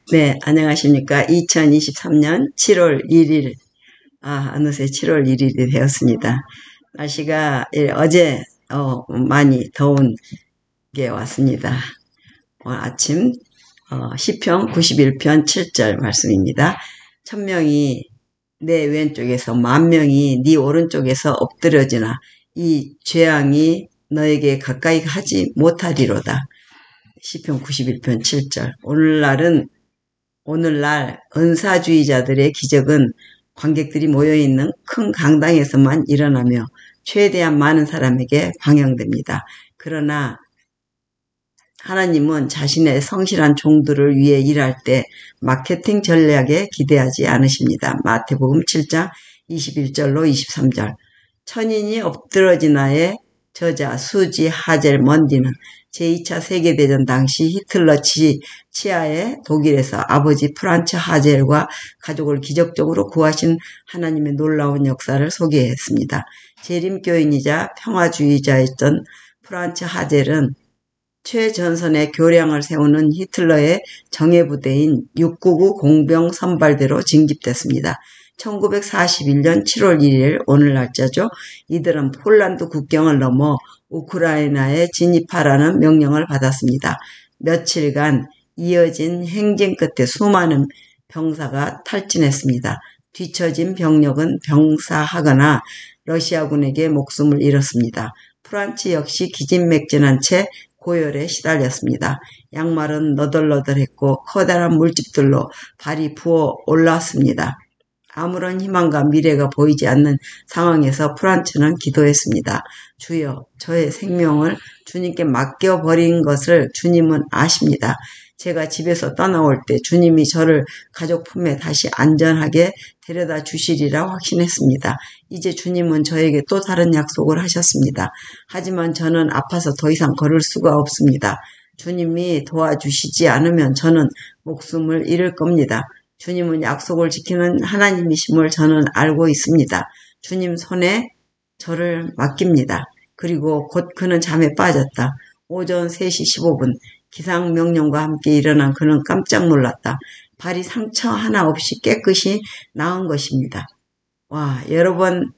네, 안녕하십니까. 2023년 7월 1일, 어느새 7월 1일이 되었습니다. 날씨가 어제 많이 더운 게 왔습니다. 오늘 아침 시편 91편 7절 말씀입니다. 1000명이 내 왼쪽에서 10,000명이 네 오른쪽에서 엎드려지나 이 재앙이 너에게 가까이 하지 못하리로다. 시편 91편 7절. 오늘날 은사주의자들의 기적은 관객들이 모여있는 큰 강당에서만 일어나며 최대한 많은 사람에게 방영됩니다. 그러나 하나님은 자신의 성실한 종들을 위해 일할 때 마케팅 전략에 기대하지 않으십니다. 마태복음 7장 21절로 23절. 천인이 엎드러지나의 저자 수지 하젤 먼디는 제2차 세계대전 당시 히틀러 치하의 독일에서 아버지 프란츠 하젤과 가족을 기적적으로 구하신 하나님의 놀라운 역사를 소개했습니다. 재림교인이자 평화주의자였던 프란츠 하젤은 최전선의 교량을 세우는 히틀러의 정예부대인 699 공병 선발대로 징집됐습니다. 1941년 7월 1일 오늘 날짜죠. 이들은 폴란드 국경을 넘어 우크라이나에 진입하라는 명령을 받았습니다. 며칠간 이어진 행진 끝에 수많은 병사가 탈진했습니다. 뒤처진 병력은 병사하거나 러시아군에게 목숨을 잃었습니다. 프란츠 역시 기진맥진한 채 고열에 시달렸습니다. 양말은 너덜너덜했고 커다란 물집들로 발이 부어 올랐습니다. 아무런 희망과 미래가 보이지 않는 상황에서 프란츠는 기도했습니다. 주여, 저의 생명을 주님께 맡겨버린 것을 주님은 아십니다. 제가 집에서 떠나올 때 주님이 저를 가족 품에 다시 안전하게 데려다 주시리라 확신했습니다. 이제 주님은 저에게 또 다른 약속을 하셨습니다. 하지만 저는 아파서 더 이상 걸을 수가 없습니다. 주님이 도와주시지 않으면 저는 목숨을 잃을 겁니다. 주님은 약속을 지키는 하나님이심을 저는 알고 있습니다. 주님 손에 저를 맡깁니다. 그리고 곧 그는 잠에 빠졌다. 오전 3시 15분 기상명령과 함께 일어난 그는 깜짝 놀랐다. 발이 상처 하나 없이 깨끗이 나은 것입니다. 와, 여러 번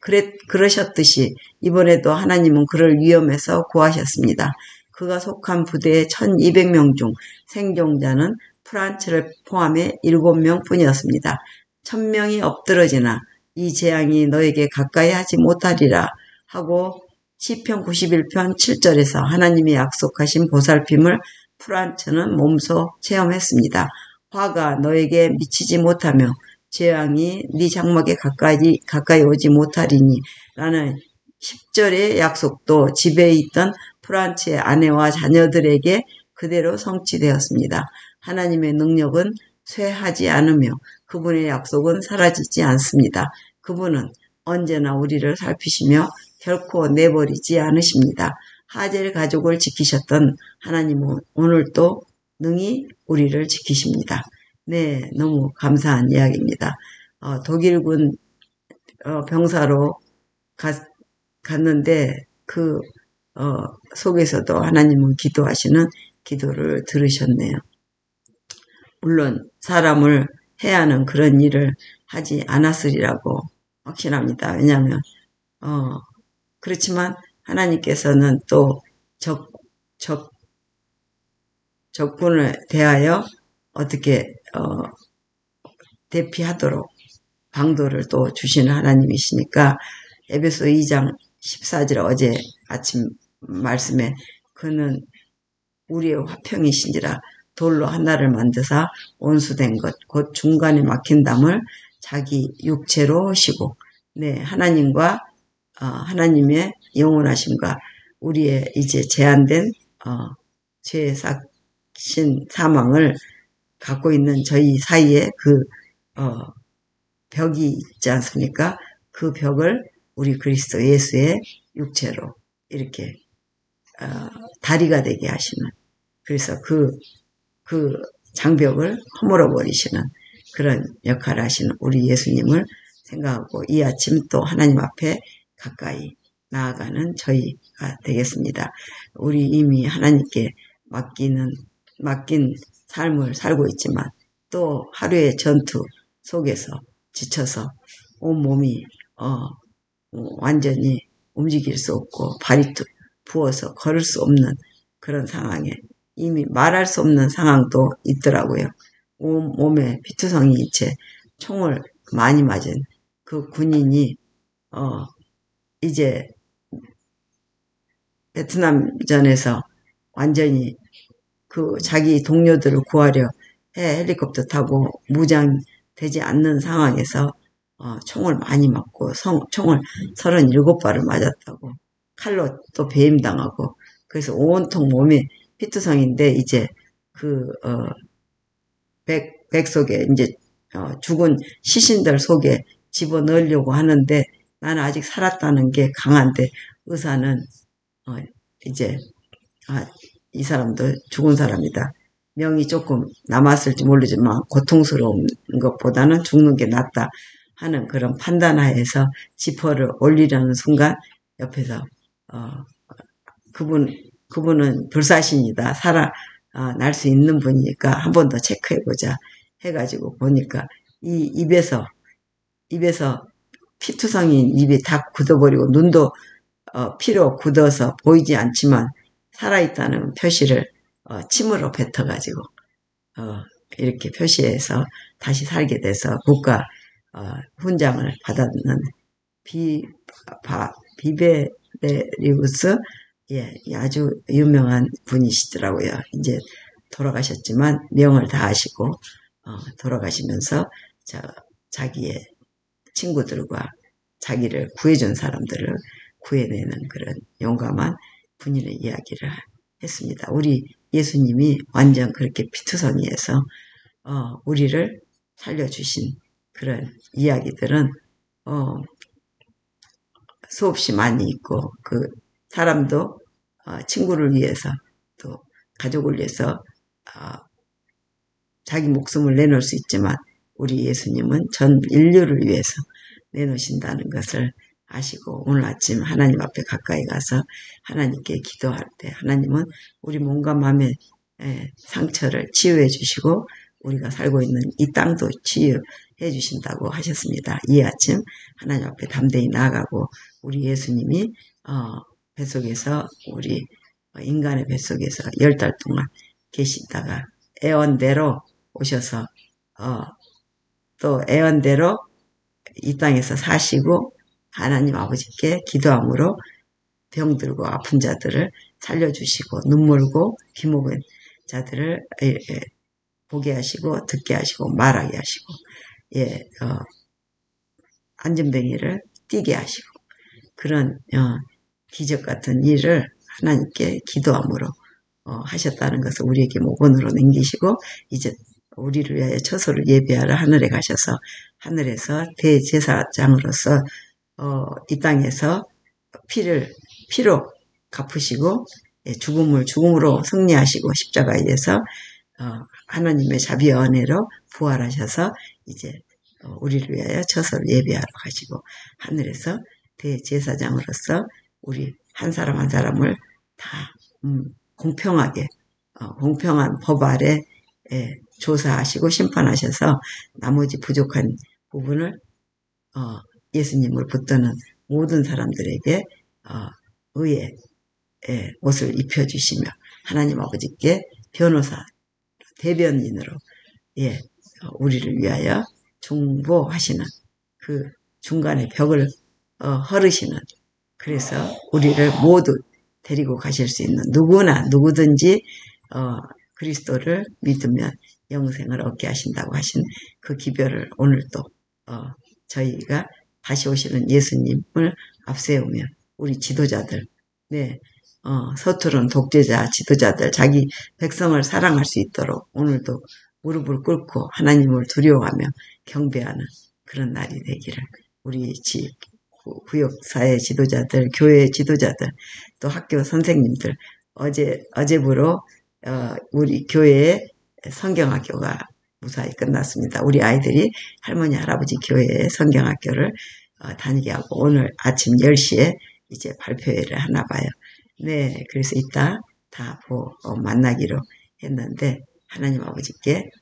그러셨듯이 이번에도 하나님은 그를 위험에서 구하셨습니다. 그가 속한 부대의 1200명 중 생존자는 프란츠를 포함해 7명 뿐이었습니다. 1000명이 엎드러지나 이 재앙이 너에게 가까이 하지 못하리라 하고 시편 91편 7절에서 하나님이 약속하신 보살핌을 프란츠는 몸소 체험했습니다. 화가 너에게 미치지 못하며 재앙이 네 장막에 가까이 오지 못하리니 라는 10절의 약속도 집에 있던 프란츠의 아내와 자녀들에게 그대로 성취되었습니다. 하나님의 능력은 쇠하지 않으며 그분의 약속은 사라지지 않습니다. 그분은 언제나 우리를 살피시며 결코 내버리지 않으십니다. 하젤 가족을 지키셨던 하나님은 오늘도 능히 우리를 지키십니다. 네, 너무 감사한 이야기입니다. 독일군 병사로 갔는데 그 속에서도 하나님은 기도하시는 기도를 들으셨네요. 물론 사람을 해야 하는 그런 일을 하지 않았으리라고 확신합니다. 왜냐하면 그렇지만 하나님께서는 또 적군을 대하여 어떻게 대피하도록 방도를 또 주시는 하나님이시니까 에베소 2장 14절 어제 아침 말씀에 그는 우리의 화평이신지라 돌로 하나를 만드사 온수된 것 곧 중간에 막힌 담을 자기 육체로 하시고 네, 하나님과 하나님의 영원하심과 우리의 이제 제한된 죄의 삭신 사망을 갖고 있는 저희 사이에 그 벽이 있지 않습니까? 그 벽을 우리 그리스도 예수의 육체로 이렇게 다리가 되게 하시는 그래서 그 장벽을 허물어 버리시는 그런 역할을 하시는 우리 예수님을 생각하고 이 아침 또 하나님 앞에 가까이 나아가는 저희가 되겠습니다. 우리 이미 하나님께 맡긴 삶을 살고 있지만 또 하루의 전투 속에서 지쳐서 온몸이 완전히 움직일 수 없고 발이 부어서 걸을 수 없는 그런 상황에 이미 말할 수 없는 상황도 있더라고요. 온몸에 피투성이인 채 총을 많이 맞은 그 군인이 이제 베트남전에서 완전히 그 자기 동료들을 구하려 헬리콥터 타고 무장되지 않는 상황에서 총을 많이 맞고 총을 37발을 맞았다고 칼로 또 배임당하고 그래서 온통 몸이 피투성인데 이제 그 백 속에 이제 죽은 시신들 속에 집어넣으려고 하는데 나는 아직 살았다는 게 강한데 의사는 이제 이 사람도 죽은 사람이다. 명이 조금 남았을지 모르지만 고통스러운 것보다는 죽는 게 낫다 하는 그런 판단하에서 지퍼를 올리려는 순간 옆에서 그분은 불사신이다. 날 수 있는 분이니까 한 번 더 체크해보자 해가지고 보니까 이 입에서 피투성인 입이 다 굳어버리고 눈도 피로 굳어서 보이지 않지만 살아있다는 표시를 침으로 뱉어가지고 이렇게 표시해서 다시 살게 돼서 국가 훈장을 받았는 비베레리우스 아주 유명한 분이시더라고요. 이제 돌아가셨지만 명을 다하시고 돌아가시면서 자기의 친구들과 자기를 구해준 사람들을 구해내는 그런 용감한 군인의 이야기를 했습니다. 우리 예수님이 완전 그렇게 피투성이에서 우리를 살려주신 그런 이야기들은 수없이 많이 있고 그 사람도 친구를 위해서 또 가족을 위해서 자기 목숨을 내놓을 수 있지만 우리 예수님은 전 인류를 위해서 내놓으신다는 것을 아시고 오늘 아침 하나님 앞에 가까이 가서 하나님께 기도할 때 하나님은 우리 몸과 마음의 상처를 치유해 주시고 우리가 살고 있는 이 땅도 치유해 주신다고 하셨습니다. 이 아침 하나님 앞에 담대히 나아가고 우리 예수님이 뱃속에서 우리 인간의 뱃속에서 10달 동안 계시다가 애원대로 오셔서 또 애원대로 이 땅에서 사시고 하나님 아버지께 기도함으로 병들고 아픈 자들을 살려주시고 눈물고 귀목은 자들을 보게 하시고 듣게 하시고 말하게 하시고 안전뱅이를 뛰게 하시고 그런 기적 같은 일을 하나님께 기도함으로 하셨다는 것을 우리에게 모본으로 남기시고 이제 우리를 위하여 처소를 예비하러 하늘에 가셔서 하늘에서 대제사장으로서 이 땅에서 피로 갚으시고 죽음을 죽음으로 승리하시고 십자가에서 하나님의 자비의 은혜로 부활하셔서 이제 우리를 위하여 처소를 예비하러 가시고 하늘에서 대제사장으로서 우리 한 사람 한 사람을 다 공평하게 공평한 법 아래 조사하시고 심판하셔서 나머지 부족한 부분을 예수님을 붙드는 모든 사람들에게 의의 옷을 입혀주시며 하나님 아버지께 변호사 대변인으로 우리를 위하여 중보하시는 그 중간에 벽을 헐으시는 그래서 우리를 모두 데리고 가실 수 있는 누구든지 그리스도를 믿으면 영생을 얻게 하신다고 하신 그 기별을 오늘 또 저희가 다시 오시는 예수님을 앞세우며 우리 지도자들 서투른 독재자 지도자들 자기 백성을 사랑할 수 있도록 오늘도 무릎을 꿇고 하나님을 두려워하며 경배하는 그런 날이 되기를 우리 구역사회 지도자들 교회 지도자들 또 학교 선생님들 어제부로 우리 교회의 성경학교가 무사히 끝났습니다. 우리 아이들이 할머니 할아버지 교회의 성경학교를 다니게 하고 오늘 아침 10시에 이제 발표회를 하나 봐요. 그래서 이따 다 만나기로 했는데 하나님 아버지께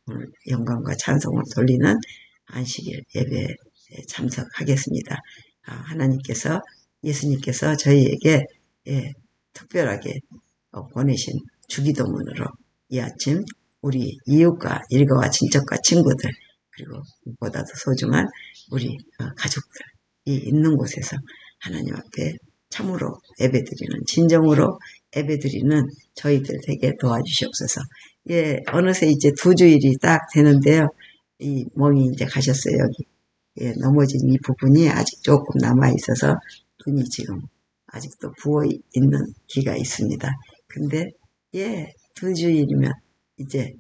오늘 영광과 찬송을 돌리는 안식일 예배에 참석하겠습니다. 하나님께서 예수님께서 저희에게 특별하게 보내신 주기도문으로 이 아침 우리 이웃과 일가와 친척과 친구들 그리고 무엇보다도 소중한 우리 가족들이 있는 곳에서 하나님 앞에 참으로 예배드리는 진정으로 예배드리는 저희들 되게 도와주시옵소서. 어느새 이제 2주일이 딱 되는데요. 이 멍이 이제 가셨어요. 여기 넘어진 이 부분이 아직 조금 남아있어서 눈이 지금 아직도 부어있는 기가 있습니다. 근데 2주일이면 이제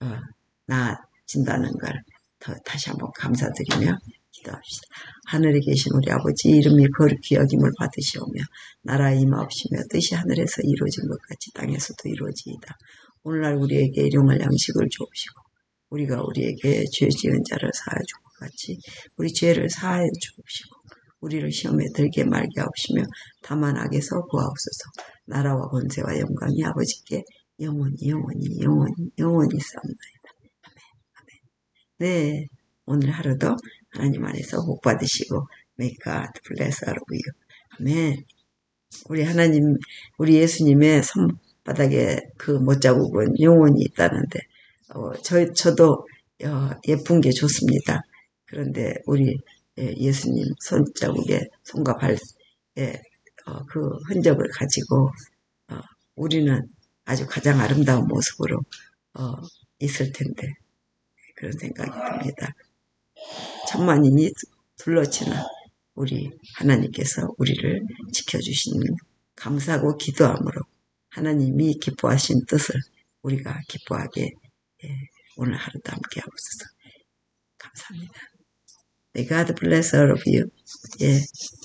나아진다는 걸 다시 한번 감사드리며 기도합시다. 하늘에 계신 우리 아버지 이름이 거룩히 여김을 받으시오며 나라의 임하옵시며 뜻이 하늘에서 이루어진 것 같이 땅에서도 이루어지이다. 오늘날 우리에게 일용할 양식을 주옵시고 우리가 우리에게 죄 지은 자를 사하여 준 것 같이 우리 죄를 사하여 주옵시고 우리를 시험에 들게 말게 하옵시며 다만 악에서 구하옵소서. 나라와 권세와 영광이 아버지께 영원히 싸움나이다. 아멘. 네, 오늘 하루도 하나님 안에서 복 받으시고 May God bless all of you. 아멘. 우리 하나님, 우리 예수님의 손바닥에 그 못자국은 영원히 있다는데 저도 예쁜 게 좋습니다. 그런데 우리 예수님 손자국에 손과 발에 그 흔적을 가지고 우리는 아주 가장 아름다운 모습으로 있을 텐데 그런 생각이 듭니다. 천만인이 둘러치는 우리 하나님께서 우리를 지켜주시는 감사하고 기도함으로 하나님이 기뻐하신 뜻을 우리가 기뻐하게 오늘 하루도 함께 하옵소서. 감사합니다. May God bless all of you.